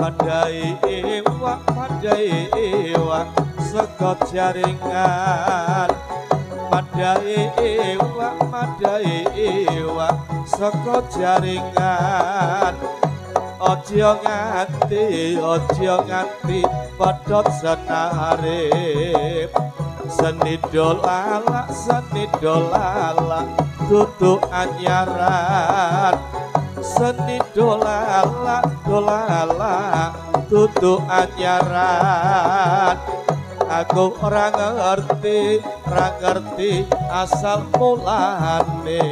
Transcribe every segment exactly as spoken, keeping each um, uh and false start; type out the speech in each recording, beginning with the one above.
Madai ewa, madai ewa, sego jaringan. Madai ewa, madai ewa, sego jaringan. Ojo nganti, ojo nganti, padha senarep. Seni dolala, seni dolala, dudu anyaran. Seni dolala, dolala, dudu anyaran. Aku ora ngerti, ora ngerti asal mulane.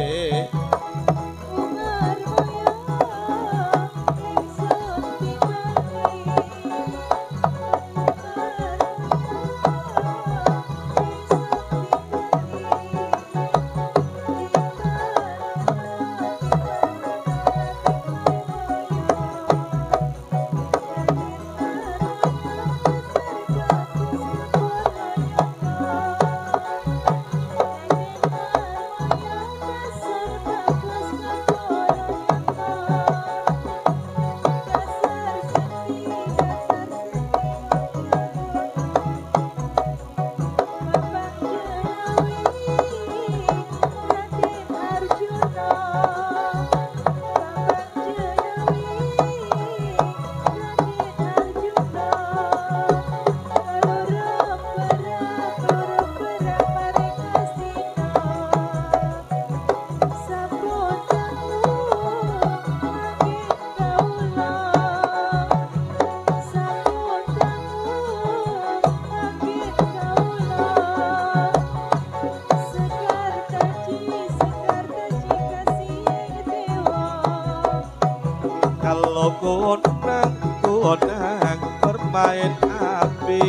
Kalau konang konang bermain api,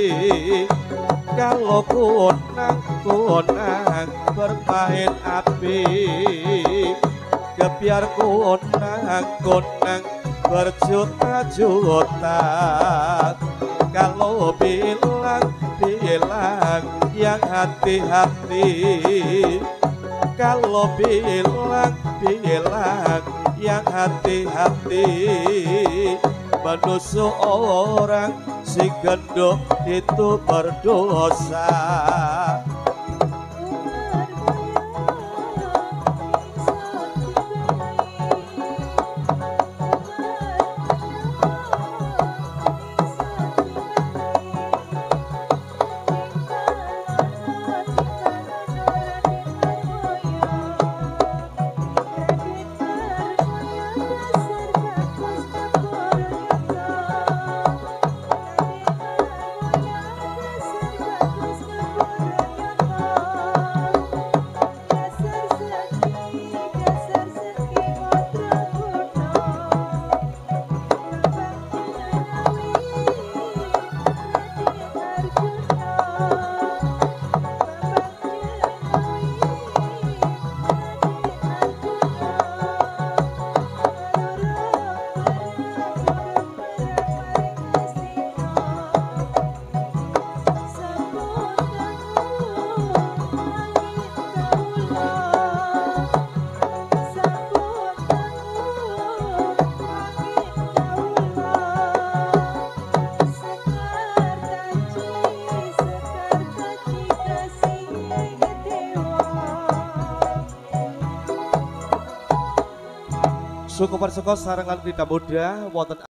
kalau konang konang bermain api, kebiar konang konang berjuta-juta. Kalau bilang bilang yang hati-hati, kalau bilang bilang yang hati-hati, menusuk orang si gendut itu berdosa. Suku Perseko sarangan Krida Muda wonten